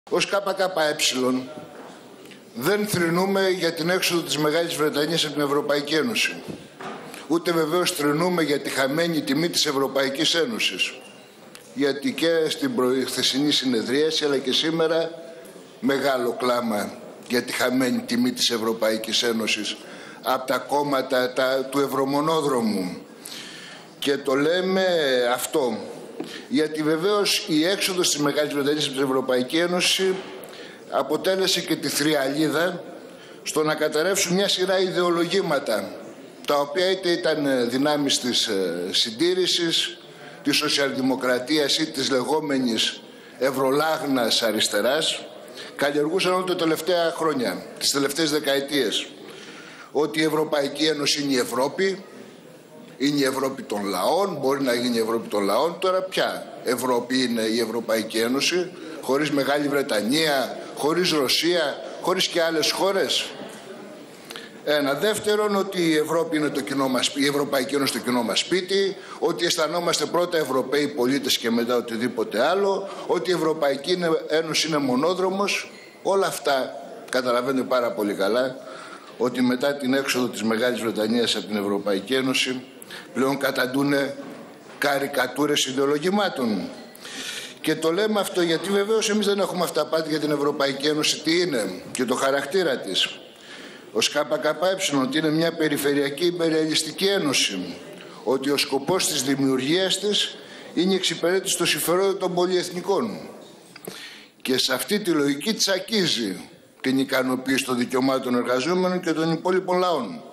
Ως ΚΚΕ δεν θρηνούμε για την έξοδο της Μεγάλης Βρετανίας από την Ευρωπαϊκή Ένωση. Ούτε βεβαίως θρηνούμε για τη χαμένη τιμή της Ευρωπαϊκής Ένωσης. Γιατί και στην χθεσινή συνεδρίαση αλλά και σήμερα μεγάλο κλάμα για τη χαμένη τιμή της Ευρωπαϊκής Ένωσης από τα κόμματα του Ευρωμονόδρομου. Και το λέμε αυτό γιατί βεβαίως η έξοδος της Μεγάλης Βρετανίας από την Ευρωπαϊκή Ένωση αποτέλεσε και τη θριαλίδα στο να καταρρεύσουν μια σειρά ιδεολογήματα τα οποία είτε ήταν δυνάμεις της συντήρησης, της σοσιαλδημοκρατίας ή της λεγόμενης ευρωλάγνας αριστεράς, καλλιεργούσαν όλο τα τελευταία χρόνια, τις τελευταίες δεκαετίες, ότι η Ευρωπαϊκή Ένωση είναι η Ευρώπη, είναι η Ευρώπη των λαών, μπορεί να γίνει η Ευρώπη των λαών. Τώρα ποια Ευρώπη είναι η Ευρωπαϊκή Ένωση, χωρίς Μεγάλη Βρετανία, χωρίς Ρωσία, χωρίς και άλλες χώρες? Ένα. Δεύτερον, ότι η Ευρώπη είναι το κοινό μας, η Ευρωπαϊκή Ένωση το κοινό μας σπίτι, ότι αισθανόμαστε πρώτα Ευρωπαίοι πολίτες και μετά οτιδήποτε άλλο, ότι η Ευρωπαϊκή Ένωση είναι μονόδρομος. Όλα αυτά καταλαβαίνετε πάρα πολύ καλά ότι μετά την έξοδο της Μεγάλης Βρετανίας από την Ευρωπαϊκή Ένωση πλέον καταντούν καρικατούρες ιδεολογημάτων. Και το λέμε αυτό γιατί βεβαίως εμείς δεν έχουμε αυταπάτη για την Ευρωπαϊκή Ένωση τι είναι και το χαρακτήρα της. Ως ΚΚΕ ότι είναι μια περιφερειακή υπεριαλιστική ένωση, ότι ο σκοπός της δημιουργίας της είναι η εξυπηρέτηση των συμφερόντων των πολυεθνικών. Και σε αυτή τη λογική τσακίζει την ικανοποίηση των δικαιωμάτων των εργαζόμενων και των υπόλοιπων λαών.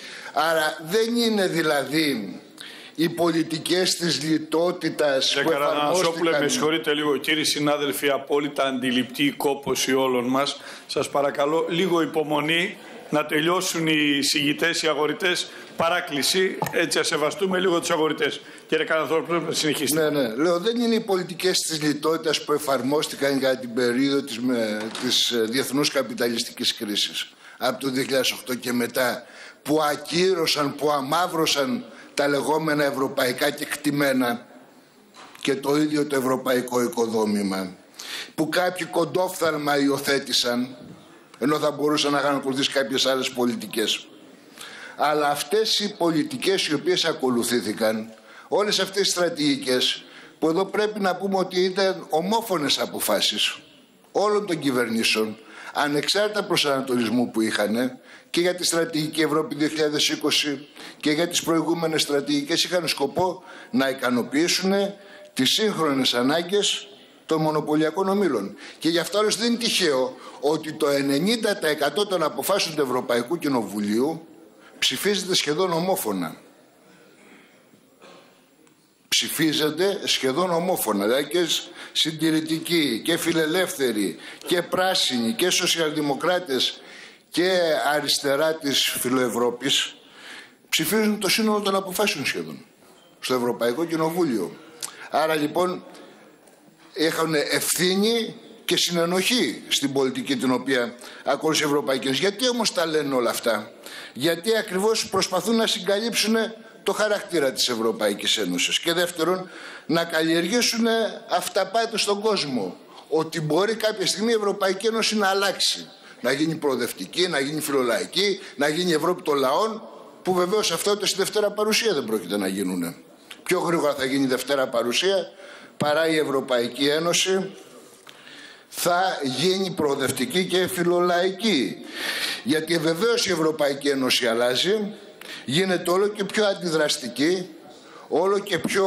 Άρα δεν είναι δηλαδή οι πολιτικές της λιτότητας που εφαρμόστηκαν... με συγχωρείτε λίγο κύριοι συνάδελφοι, απόλυτα αντιληπτή η κόπωση όλων μας. Σας παρακαλώ λίγο υπομονή να τελειώσουν οι συγητές, οι αγορητές. Παράκληση, έτσι ας σεβαστούμε λίγο τους αγορητές. Κύριε Καναθόπουλο, να συνεχίσετε. Ναι. Λέω, δεν είναι οι πολιτικές της λιτότητας που εφαρμόστηκαν για την περίοδο της διεθνούς καπιταλιστικής κρίσης από το 2008 και μετά, που ακύρωσαν, που αμαύρωσαν τα λεγόμενα ευρωπαϊκά κεκτημένα και το ίδιο το ευρωπαϊκό οικοδόμημα, που κάποιοι κοντόφθαλμα υιοθέτησαν ενώ θα μπορούσαν να είχαν ακολουθήσει κάποιες άλλες πολιτικές. Αλλά αυτές οι πολιτικές οι οποίες ακολουθήθηκαν, όλες αυτές οι στρατηγικές, που εδώ πρέπει να πούμε ότι ήταν ομόφωνες αποφάσεις όλων των κυβερνήσεων, ανεξάρτητα προσανατολισμού που είχαν, και για τη στρατηγική Ευρώπη 2020 και για τις προηγούμενες στρατηγικές, είχαν σκοπό να ικανοποιήσουν τις σύγχρονες ανάγκες των μονοπωλιακών ομίλων. Και γι' αυτό δεν είναι τυχαίο ότι το 90% των αποφάσεων του Ευρωπαϊκού Κοινοβουλίου ψηφίζεται σχεδόν ομόφωνα. Ψηφίζεται σχεδόν ομόφωνα, δηλαδή και συντηρητικοί και φιλελεύθεροι και πράσινοι και σοσιαλδημοκράτες και αριστερά της φιλοευρώπης ψηφίζουν το σύνολο των αποφάσεων σχεδόν στο Ευρωπαϊκό Κοινοβούλιο. Άρα λοιπόν έχουν ευθύνη και συνενοχή στην πολιτική την οποία ακολουθεί η Ευρωπαϊκή Ένωση. Γιατί όμως τα λένε όλα αυτά? Γιατί ακριβώς προσπαθούν να συγκαλύψουν το χαρακτήρα της Ευρωπαϊκής Ένωσης και δεύτερον να καλλιεργήσουν αυταπάτη στον κόσμο ότι μπορεί κάποια στιγμή η Ευρωπαϊκή Ένωση να αλλάξει, να γίνει προοδευτική, να γίνει φιλολαϊκή, να γίνει η Ευρώπη των λαών, που βεβαίως αυτό ούτε στη Δευτέρα Παρουσία δεν πρόκειται να γίνουν. Πιο γρήγορα θα γίνει η Δευτέρα Παρουσία παρά η Ευρωπαϊκή Ένωση θα γίνει προοδευτική και φιλολαϊκή. Γιατί βεβαίως η Ευρωπαϊκή Ένωση αλλάζει, γίνεται όλο και πιο αντιδραστική, όλο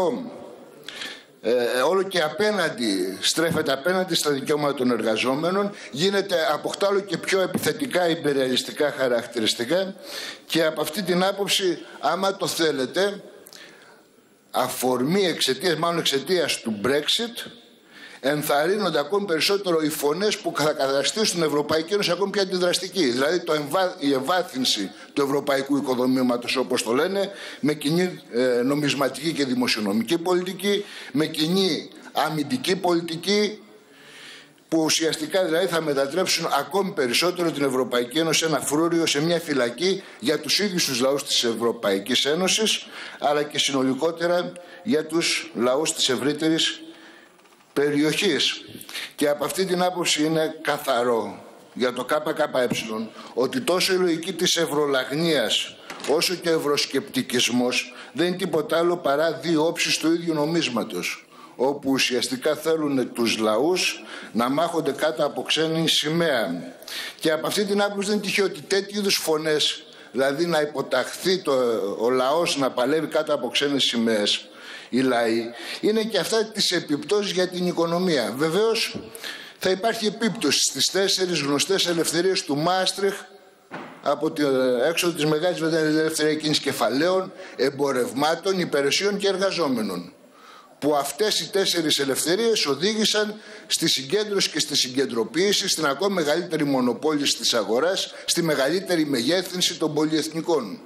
και απέναντι, στρέφεται απέναντι στα δικαιώματα των εργαζόμενων, αποκτά όλο και πιο επιθετικά υπεριαλιστικά χαρακτηριστικά και από αυτή την άποψη, άμα το θέλετε, αφορμή εξαιτίας του Brexit, ενθαρρύνονται ακόμη περισσότερο οι φωνές που θα καταστήσουν την Ευρωπαϊκή Ένωση ακόμη πιο αντιδραστική. Δηλαδή η ευάθυνση του ευρωπαϊκού οικοδομήματος, όπως το λένε, με κοινή νομισματική και δημοσιονομική πολιτική, με κοινή αμυντική πολιτική, που ουσιαστικά δηλαδή θα μετατρέψουν ακόμη περισσότερο την Ευρωπαϊκή Ένωση σε ένα φρούριο, σε μια φυλακή για τους ίδιους τους λαούς της Ευρωπαϊκής Ένωσης, αλλά και συνολικότερα για τους λαούς της ευρύτερης περιοχής. Και από αυτή την άποψη είναι καθαρό για το ΚΚΕ ότι τόσο η λογική της ευρωλαγνίας όσο και ο ευρωσκεπτικισμός δεν είναι τίποτα άλλο παρά δύο όψεις του ίδιου νομίσματος, όπου ουσιαστικά θέλουν τους λαούς να μάχονται κάτω από ξένη σημαία. Και από αυτή την άποψη δεν είναι τυχαίο ότι τέτοιου είδους φωνές, δηλαδή να υποταχθεί ο λαός να παλεύει κάτω από ξένες σημαίες, οι λαοί, είναι και αυτά τις επιπτώσεις για την οικονομία. Βεβαίως θα υπάρχει επίπτωση στις 4 γνωστές ελευθερίες του Μάστριχ, από την έξοδο της Μεγάλης Βρετανίας, ελευθερία κίνησης κεφαλαίων, εμπορευμάτων, υπηρεσιών και εργαζόμενων. Που αυτές οι 4 ελευθερίες οδήγησαν στη συγκέντρωση και στη συγκεντρωποίηση, στην ακόμη μεγαλύτερη μονοπόληση της αγοράς, στη μεγαλύτερη μεγέθυνση των πολυεθνικών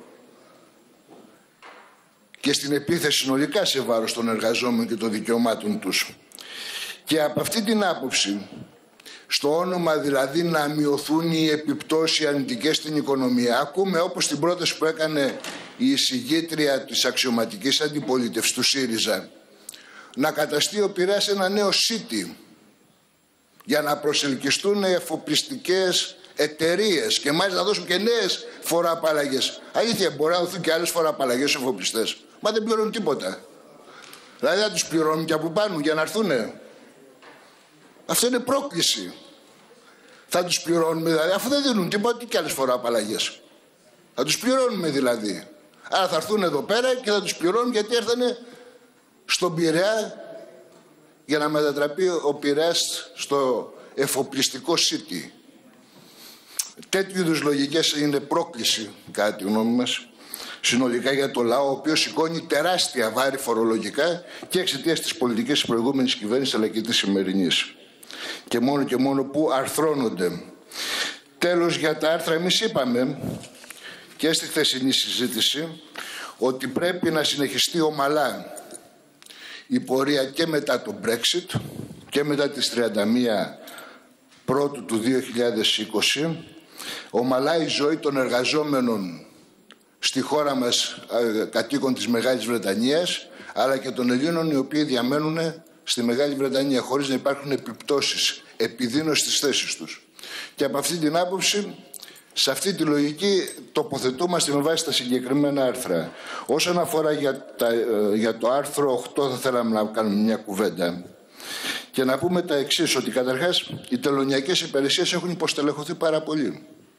και στην επίθεση συνολικά σε βάρος των εργαζόμενων και των δικαιωμάτων τους. Και από αυτή την άποψη, στο όνομα δηλαδή να μειωθούν οι επιπτώσεις αρνητικές στην οικονομία, ακούμε όπως την πρόταση που έκανε η εισηγήτρια της αξιωματικής αντιπολίτευσης του ΣΥΡΙΖΑ, να καταστεί ο Πειραιάς ένα νέο city για να προσελκυστούν εφοπλιστικές εταιρείες και μάλιστα να δώσουν και νέες φοροαπαλλαγές. Αλήθεια, μπορεί να δοθούν και άλλες φοροαπαλλαγές στους εφοπλιστές. Μα δεν πληρώνουν τίποτα. Δηλαδή θα τους πληρώνουν και από πάνω για να έρθουνε. Αυτό είναι πρόκληση. Θα τους πληρώνουμε δηλαδή, αφού δεν δίνουν τίποτα, τι και άλλες φοροαπαλλαγές. Θα τους πληρώνουμε δηλαδή. Άρα θα έρθουν εδώ πέρα και θα τους πληρώνουν γιατί έρθανε στον Πειραιά για να μετατραπεί ο Πειραιάς στο εφοπλιστικό city. Τέτοιου είδους λογικές είναι πρόκληση, κατά τη γνώμη μας, συνολικά για το λαό, ο οποίος σηκώνει τεράστια βάρη φορολογικά και εξαιτίας της πολιτικής της προηγούμενης κυβέρνησης αλλά και της σημερινής. Και μόνο που αρθρώνονται. Τέλος, για τα άρθρα, εμείς είπαμε και στη χθεσινή συζήτηση ότι πρέπει να συνεχιστεί ομαλά η πορεία και μετά το Brexit και μετά τις 31 Πρώτου του 2020, ομαλά η ζωή των εργαζόμενων στη χώρα μας, κατοίκων της Μεγάλης Βρετανίας, αλλά και των Ελλήνων οι οποίοι διαμένουν στη Μεγάλη Βρετανία χωρίς να υπάρχουν επιπτώσεις, επιδείνωση της θέσης τους. Και από αυτή την άποψη, σε αυτή τη λογική τοποθετούμαστε με βάση τα συγκεκριμένα άρθρα. Όσον αφορά για το άρθρο 8 θα θέλαμε να κάνουμε μια κουβέντα και να πούμε τα εξής, ότι καταρχάς οι τελωνειακές υπηρεσίες έχουν υποστελεχωθεί πάρα πολύ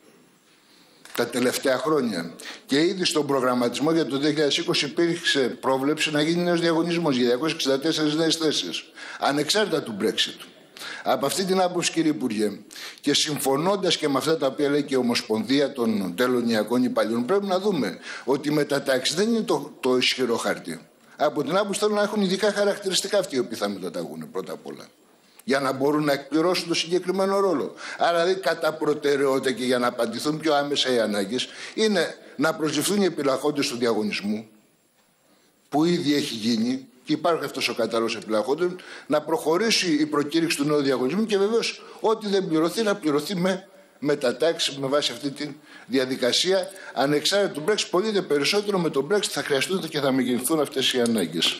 τα τελευταία χρόνια. Και ήδη στον προγραμματισμό για το 2020 υπήρξε πρόβλεψη να γίνει νέος διαγωνισμός για 264 νέες θέσεις, ανεξάρτητα του Brexit. Από αυτή την άποψη, κύριε Υπουργέ, και συμφωνώντας και με αυτά τα οποία λέει και η Ομοσπονδία των Τελωνειακών Υπαλλήλων, πρέπει να δούμε ότι η μετατάξη δεν είναι το ισχυρό χαρτί. Από την άποψη θέλουν να έχουν ειδικά χαρακτηριστικά αυτοί οι οποίοι θα μεταταγούν πρώτα απ' όλα, για να μπορούν να εκπληρώσουν το συγκεκριμένο ρόλο. Άρα, δηλαδή, κατά προτεραιότητα και για να απαντηθούν πιο άμεσα οι ανάγκες, είναι να προσληφθούν οι επιλαχόντες του διαγωνισμού, που ήδη έχει γίνει και υπάρχει αυτός ο κατάλογος επιλαχόντων, να προχωρήσει η προκήρυξη του νέου διαγωνισμού και βεβαίως ό,τι δεν πληρωθεί να πληρωθεί με μετατάξη με βάση αυτή τη διαδικασία, ανεξάρτητα του Brexit. Πολύ δε περισσότερο με τον Brexit θα χρειαστούν και θα μεγενθούν αυτές οι ανάγκες.